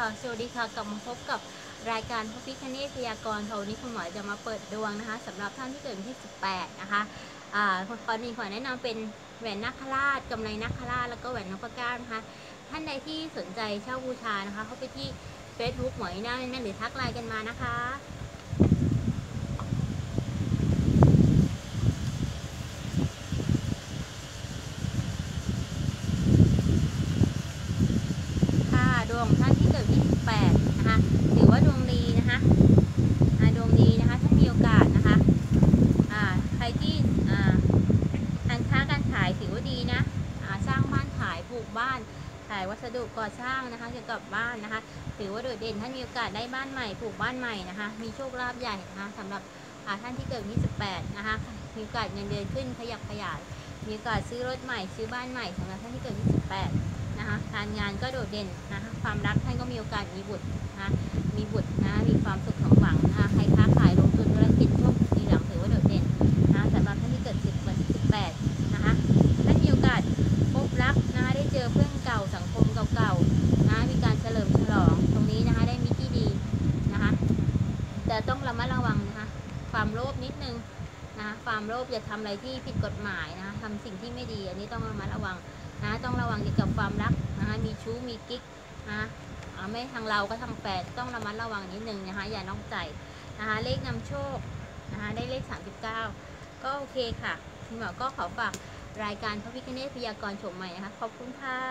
สวัสดีค่ะกลับมาพบกับรายการพระพิฆเนศพยากรณ์ค่ะวันนี้คุณหมอจะมาเปิดดวงนะคะสำหรับท่านที่เกิดวันที่18นะคะขอแนะนำเป็นแหวนนาคราชกำไลนาคราชแล้วก็แหวนนพเก้านะคะท่านใดที่สนใจเช่าบูชานะคะเข้าไปที่ Facebook หมอหน้าแม่นหรือทักไลน์กันมานะคะค่ะดวงท่านที่เกิดวันที่18นะคะถือว่าดวงดีนะคะดวงดีนะคะถ้ามีโอกาสนะคะใครที่การค้าการขายถือว่าดีนะสร้างบ้านขายปลูกบ้านขายวัสดุก่อสร้างนะคะเกี่ยวกับบ้านนะคะถือว่าโดดเด่นท่านมีโอกาสได้บ้านใหม่ปลูกบ้านใหม่นะคะมีโชคลาภใหญ่นะคะสำหรับท่านที่เกิดวันที่18นะคะมีโอกาสเงินเดือนขึ้นขยับขยายมีโอกาสซื้อรถใหม่ซื้อบ้านใหม่สำหรับท่านที่เกิดวันที่18นะคะการงานก็โดดเด่นนะคะความรักท่านก็มีโอกาสมีบุตรนะคะมีบุตรนะมีความสุขสมหวังนะคะใครค้าขายลงทุนธุรกิจโชคดีหลังถือว่าโดดเด่นนะสำหรับท่านที่เกิดวันที่18นะคะท่านมีโอกาสพบรักนะคะได้เจอเพื่อนเก่าสังคมเก่าๆนะมีการเฉลิมฉลองตรงนี้นะคะได้มีที่ดีนะคะแต่ต้องระมัดระวังนะคะความโลภนิดนึงนะความโลภอย่าทำอะไรที่ผิดกฎหมายนะทำสิ่งที่ไม่ดีอันนี้ต้องระมัดระวังนะต้องระวังเกี่ยวกับความรักนะคะมีชู้มีกิ๊กนะไม่ทางเราก็ทางแฟนต้องระมัดระวังนิดนึงนะคะอย่านอกใจนะคะเลขนำโชคนะคะได้เลข39ก็โอเคค่ะคุณหมอก็ขอฝากรายการพระพิฆเนศพยากรณ์โฉมใหม่นะคะขอบคุณค่ะ